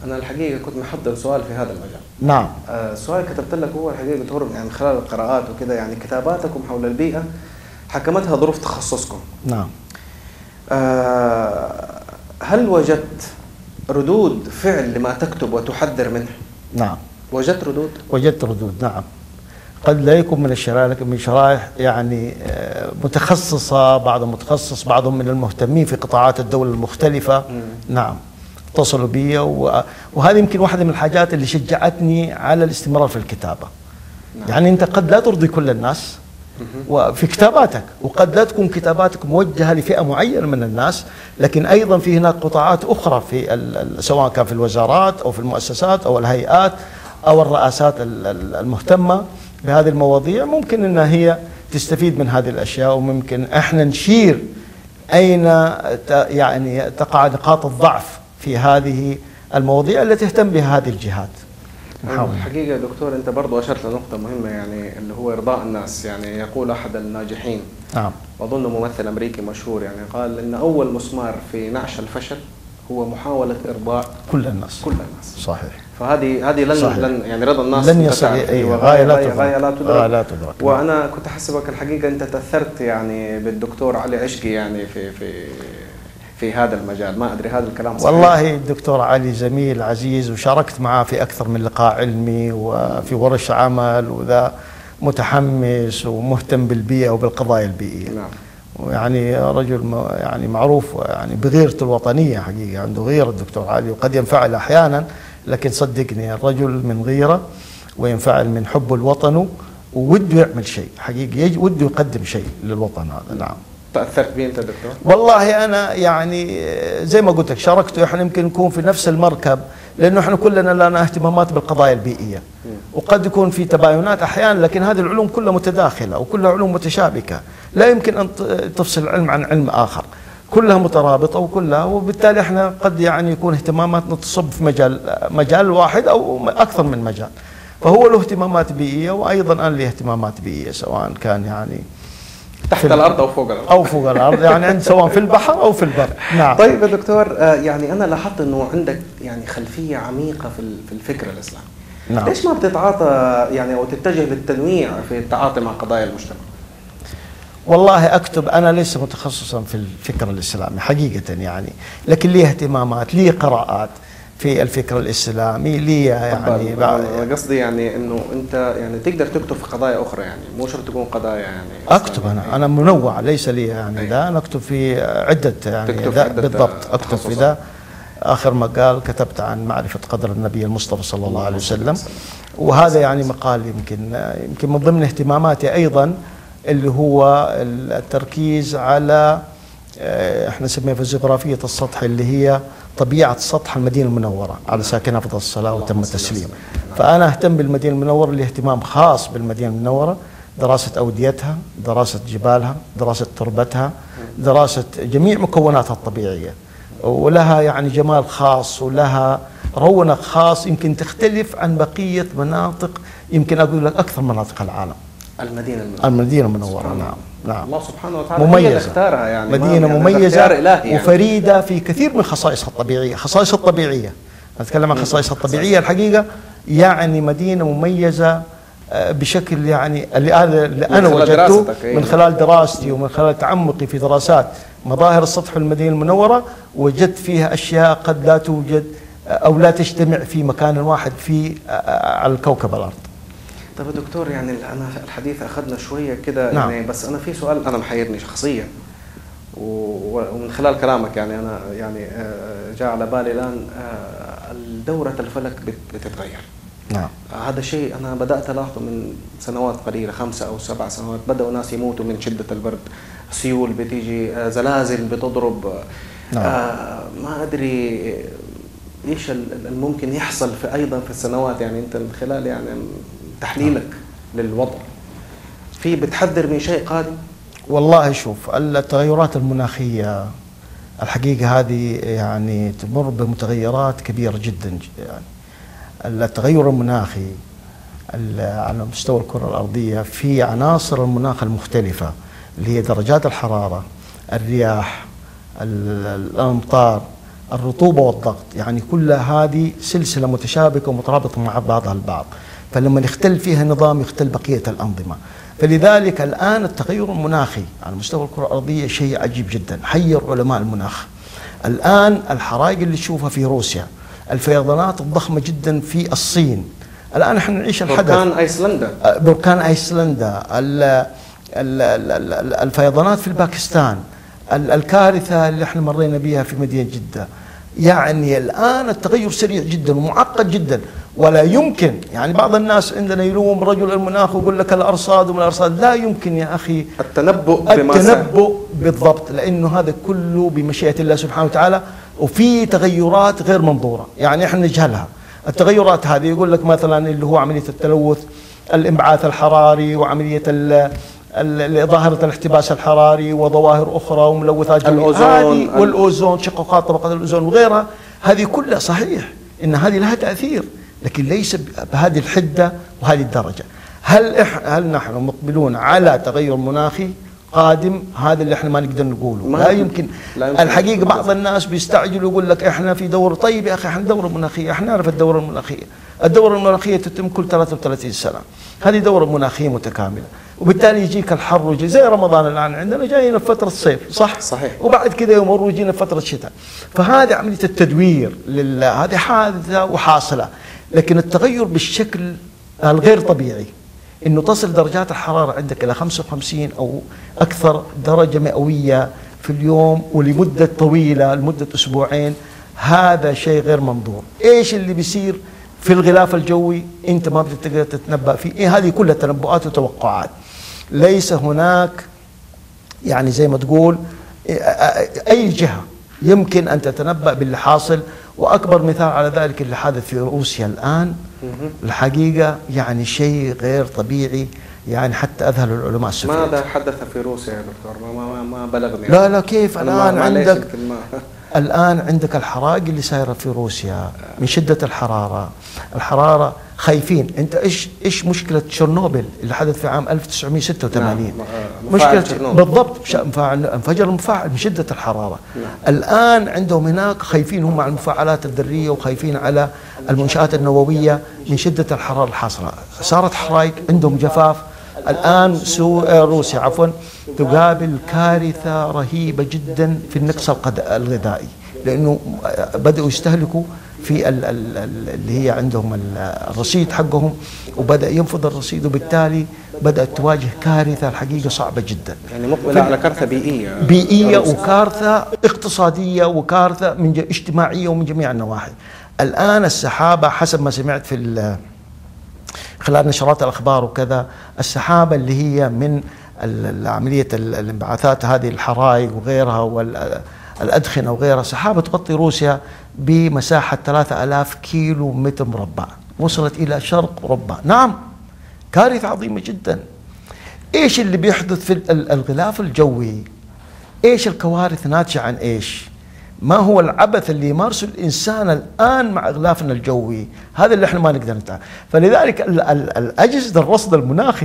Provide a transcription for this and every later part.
أنا الحقيقة كنت محضر سؤال في هذا المجال. نعم. السؤال كتبت لك هو الحقيقة دكتور يعني من خلال القراءات وكذا، يعني كتاباتكم حول البيئة حكمتها ظروف تخصصكم. نعم. هل وجدت ردود فعل لما تكتب وتحذر منه؟ نعم. وجدت ردود؟ وجدت ردود، نعم. قد لا يكون من الشرائح، لكن من شرائح يعني متخصصة، بعضهم متخصص، بعضهم من المهتمين في قطاعات الدولة المختلفة. نعم، اتصلوا بي، وهذه يمكن واحدة من الحاجات اللي شجعتني على الاستمرار في الكتابة. نعم. يعني أنت قد لا ترضي كل الناس وفي كتاباتك، وقد لا تكون كتاباتك موجهة لفئة معينة من الناس، لكن أيضا في هناك قطاعات أخرى في سواء كان في الوزارات أو في المؤسسات أو الهيئات أو الرئاسات المهتمة بهذه المواضيع، ممكن أنها هي تستفيد من هذه الأشياء، وممكن إحنا نشير أين يعني تقع نقاط الضعف في هذه المواضيع التي تهتم بها هذه الجهات. الحقيقة دكتور أنت برضو أشرت لنقطة مهمة، يعني اللي هو إرضاء الناس. يعني يقول أحد الناجحين، نعم، وأظن ممثل أمريكي مشهور، يعني قال إن أول مسمار في نعش الفشل هو محاولة إرضاء كل الناس. كل الناس. صحيح. فهذه لن يعني رضا الناس لن يصل غاية لا تدرك. نعم. وأنا كنت أحسبك الحقيقة أنت تأثرت يعني بالدكتور علي عشقي يعني في هذا المجال. ما أدري هذا الكلام صحيح؟ والله الدكتور علي زميل عزيز، وشاركت معه في أكثر من لقاء علمي وفي ورش عمل، وذا متحمس ومهتم بالبيئة وبالقضايا البيئية. نعم. ويعني رجل يعني معروف يعني بغيرته الوطنية حقيقة، عنده غيرة الدكتور علي، وقد ينفعل أحيانا، لكن صدقني الرجل من غيرة وينفعل من حب الوطن، ووده يعمل شيء حقيقي، وده يقدم شيء للوطن هذا. نعم. تأثرت به أنت دكتور؟ والله أنا يعني زي ما قلت لك شاركته، إحنا يمكن نكون في نفس المركب، لأنه إحنا كلنا لنا اهتمامات بالقضايا البيئية، وقد يكون في تباينات أحيانا، لكن هذه العلوم كلها متداخلة وكلها علوم متشابكة، لا يمكن أن تفصل علم عن علم آخر، كلها مترابطة وكلها، وبالتالي إحنا قد يعني يكون اهتماماتنا تصب في مجال واحد أو أكثر من مجال، فهو له اهتمامات بيئية، وأيضا أنا لي اهتمامات بيئية، سواء كان يعني تحت الأرض أو فوق الأرض. أو فوق الأرض، يعني سواء في البحر أو في البر. نعم. طيب يا دكتور، يعني أنا لاحظت إنه عندك يعني خلفية عميقة في الفكر الإسلامي. نعم. ليش ما بتتعاطى يعني أو تتجه للتنويع في التعاطي مع قضايا المجتمع؟ والله أكتب، أنا ليس متخصصا في الفكر الإسلامي حقيقة يعني، لكن لي اهتمامات، لي قراءات في الفكر الإسلامي، لي يعني قصدي يعني إنه أنت يعني تقدر تكتب في قضايا أخرى، يعني مو شرط تكون قضايا يعني أكتب. أنا منوع، ليس لي يعني ذا، أنا أكتب في عدة يعني بالضبط، أكتب في ذا. آخر مقال كتبت عن معرفة قدر النبي المصطفى صلى الله عليه وسلم، وهذا يعني مقال يمكن من ضمن اهتماماتي أيضا، اللي هو التركيز على احنا نسميها في الجغرافية السطح، اللي هي طبيعة سطح المدينة المنورة على ساكنها أفضل الصلاة وتم التسليم. فأنا أهتم بالمدينة المنورة لاهتمام خاص بالمدينة المنورة، دراسة أوديتها، دراسة جبالها، دراسة تربتها، دراسة جميع مكوناتها الطبيعية، ولها يعني جمال خاص ولها رونق خاص، يمكن تختلف عن بقية مناطق، يمكن أقول لك أكثر مناطق العالم. المدينة المنورة. نعم. نعم. الله سبحانه وتعالى مميزة، اختارها يعني مدينة مميزة يعني، وفريدة في كثير من خصائصها الطبيعية. خصائصها الطبيعية، نتكلم عن خصائصها الطبيعية الحقيقة، يعني مدينة مميزة بشكل يعني اللي أنا وجدته من خلال دراستي ومن خلال تعمقي في دراسات مظاهر السطح في المدينة المنورة، وجدت فيها أشياء قد لا توجد أو لا تجتمع في مكان واحد على الكوكب الأرض. طيب يا دكتور، يعني أنا الحديث أخذنا شوية كده. نعم. يعني بس أنا في سؤال أنا محيرني شخصيا، ومن خلال كلامك يعني أنا يعني جاء على بالي الآن دورة الفلك بتتغير. نعم. هذا شيء أنا بدأت ألاحظه من سنوات قليلة، 5 أو 7 سنوات، بدأوا ناس يموتوا من شدة البرد، سيول بتيجي، زلازل بتضرب. نعم. ما أدري إيش الممكن يحصل أيضا في السنوات، يعني أنت من خلال يعني تحليلك للوضع بتحذر من شيء قادم؟ والله شوف، التغيرات المناخية الحقيقة هذه يعني تمر بمتغيرات كبيرة جدا يعني. التغير المناخي على مستوى الكرة الأرضية في عناصر المناخ المختلفة، اللي هي درجات الحرارة، الرياح، الأمطار، الرطوبة والضغط، يعني كل هذه سلسلة متشابكة ومترابطة مع بعضها البعض، فلما يختل فيها نظام يختل بقية الأنظمة. فلذلك الآن التغير المناخي على مستوى الكرة الأرضية شيء عجيب جدا، حير علماء المناخ. الآن الحرائق اللي تشوفها في روسيا، الفيضانات الضخمة جدا في الصين، الآن احنا نعيش الحدث. بركان أيسلندا، الفيضانات في الباكستان، الكارثة اللي احنا مرينا بها في مدينة جدة. يعني الآن التغير سريع جدا ومعقد جدا، ولا يمكن، يعني بعض الناس عندنا يلوم رجل المناخ ويقول لك الأرصاد ومن الأرصاد، لا يمكن يا أخي التنبؤ بالضبط، لأنه هذا كله بمشيئة الله سبحانه وتعالى، وفي تغيرات غير منظورة يعني احنا نجهلها. التغيرات هذه يقول لك مثلا اللي هو عملية التلوث، الانبعاث الحراري، وعملية ظاهرة الاحتباس الحراري وظواهر أخرى وملوثات الأوزون والأوزون، شقوقات طبقة الأوزون وغيرها، هذه كلها صحيح إن هذه لها تأثير، لكن ليس بهذه الحدة وهذه الدرجة. هل نحن مقبلون على تغير مناخي قادم؟ هذا اللي احنا ما نقدر نقوله، لا يمكن. الحقيقة بعض الناس بيستعجلوا يقول لك احنا في دورة. طيب يا أخي احنا دورة مناخية، احنا نعرف الدورة المناخية. الدورة المناخية تتم كل 33 سنة، هذه دورة مناخية متكاملة، وبالتالي يجيك الحر ويجي زي رمضان الآن عندنا جايين في فترة صيف، صحيح، وبعد كذا يمر ويجينا في فترة شتاء. فهذه عملية التدوير هذه حادثة وحاصلة، لكن التغير بالشكل الغير طبيعي إنه تصل درجات الحرارة عندك إلى 55 أو أكثر درجة مئوية في اليوم ولمدة طويلة لمدة أسبوعين، هذا شيء غير منظور. إيش اللي بيصير في الغلاف الجوي أنت ما بتقدر تتنبأ فيه. هذه كلها تنبؤات وتوقعات، ليس هناك يعني زي ما تقول أي جهة يمكن أن تتنبأ باللي حاصل. وأكبر مثال على ذلك اللي حدث في روسيا الآن، الحقيقة يعني شيء غير طبيعي، يعني حتى أذهل العلماء السوفيت. ماذا حدث في روسيا يا دكتور؟ ما بلغني. لا كيف الآن عندك الحرائق اللي سايرة في روسيا من شدة الحرارة خايفين. انت ايش مشكلة تشيرنوبل اللي حدث في عام 1986؟ مشكلة بالضبط، انفجر المفاعل من شدة الحرارة. الآن عندهم هناك خايفين هم على المفاعلات الذرية، وخايفين على المنشآت النووية من شدة الحرارة الحاصلة. صارت حرائق، عندهم جفاف. الآن روسيا تقابل كارثة رهيبة جدا في النقص الغذائي، لأنه بدأوا يستهلكوا في اللي هي عندهم الرصيد حقهم، وبدأ ينفذ الرصيد، وبالتالي بدأت تواجه كارثة الحقيقة صعبة جدا. يعني مقبلة على كارثة بيئية وكارثة اقتصادية وكارثة من اجتماعية ومن جميع النواحي. الآن السحابة حسب ما سمعت في خلال نشرات الأخبار وكذا، السحابة اللي هي من عملية الانبعاثات هذه الحرائق وغيرها والأدخنة وغيرها، سحابة تغطي روسيا بمساحة 3000 كيلو متر مربع، وصلت إلى شرق أوروبا. نعم، كارثة عظيمة جدا. إيش اللي بيحدث في الغلاف الجوي؟ إيش الكوارث ناتجة عن إيش؟ ما هو العبث اللي يمارسه الإنسان الآن مع غلافنا الجوي؟ هذا اللي احنا ما نقدر نتعامل. فلذلك أجهزة الرصد المناخي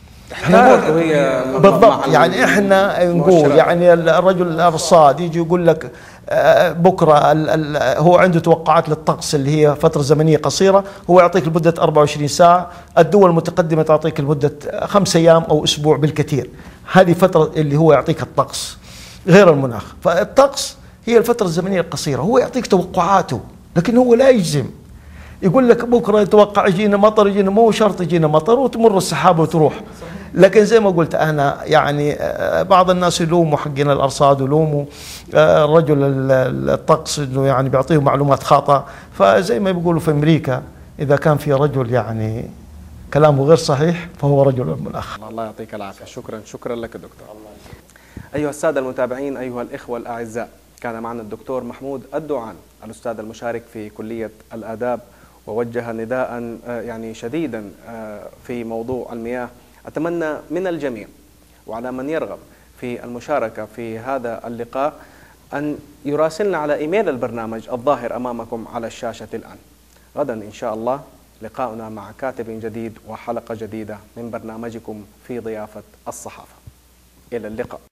بالضبط، يعني احنا نقول يعني الرجل الأرصاد يجي يقول لك بكرة هو عنده توقعات للطقس اللي هي فترة زمنية قصيرة، هو يعطيك لمدة 24 ساعة، الدول المتقدمة تعطيك لمدة 5 أيام أو أسبوع بالكثير. هذه فترة اللي هو يعطيك الطقس غير المناخ. فالطقس هي الفترة الزمنية القصيرة، هو يعطيك توقعاته، لكن هو لا يجزم. يقول لك بكرة يتوقع يجينا مطر، يجينا، مو شرط يجينا مطر وتمر السحابة وتروح. لكن زي ما قلت أنا، يعني بعض الناس يلوموا حقين الأرصاد ويلوموا الرجل الطقس إنه يعني بيعطيهم معلومات خاطئة. فزي ما بيقولوا في أمريكا، إذا كان في رجل يعني كلامه غير صحيح فهو رجل المناخ. الله يعطيك العافية. شكرا لك دكتور. أيها السادة المتابعين، أيها الإخوة الأعزاء، كان معنا الدكتور محمود الدعان، الأستاذ المشارك في كلية الآداب، ووجه نداء يعني شديدا في موضوع المياه. أتمنى من الجميع وعلى من يرغب في المشاركة في هذا اللقاء أن يراسلنا على إيميل البرنامج الظاهر أمامكم على الشاشة الآن. غدا إن شاء الله لقاؤنا مع كاتب جديد وحلقة جديدة من برنامجكم في ضيافة الصحافة. إلى اللقاء.